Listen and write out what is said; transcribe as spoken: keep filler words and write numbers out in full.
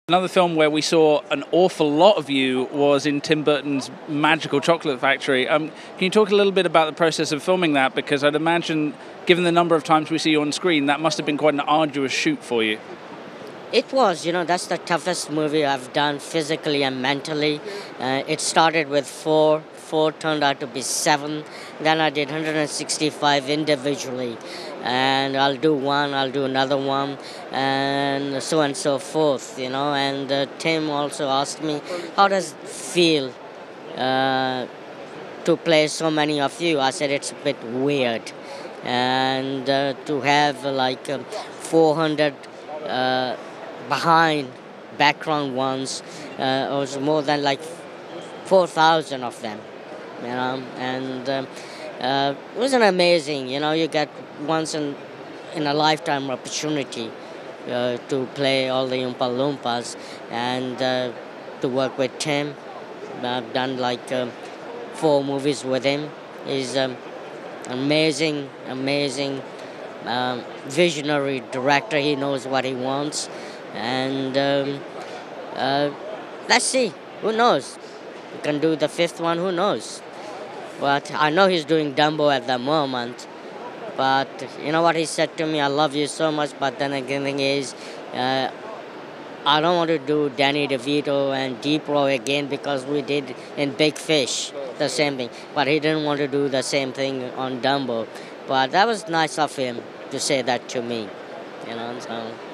Another film where we saw an awful lot of you was in Tim Burton's Magical Chocolate Factory. Um, can you talk a little bit about the process of filming that? Because I'd imagine, given the number of times we see you on screen, that must have been quite an arduous shoot for you. It was, you know, that's the toughest movie I've done physically and mentally. Uh, it started with four, four turned out to be seven. Then I did one hundred sixty-five individually. And I'll do one, I'll do another one, and so on and so forth, you know. And uh, Tim also asked me, how does it feel uh, to play so many of you? I said, it's a bit weird. And uh, to have uh, like um, four hundred uh, behind background ones, uh, it was more than like four thousand of them, you know. And um, uh, it was an amazing, you know, you get once in, in a lifetime opportunity uh, to play all the Oompa Loompas and uh, to work with Tim. I've done like uh, four movies with him. He's um, amazing, amazing um, visionary director. He knows what he wants. And um, uh, let's see, who knows? We can do the fifth one, who knows? But I know he's doing Dumbo at the moment. But you know what he said to me? I love you so much, but then again, the thing is, uh, I don't want to do Danny DeVito and Deep Row again because we did in Big Fish the same thing. But he didn't want to do the same thing on Dumbo. But that was nice of him to say that to me, you know. So.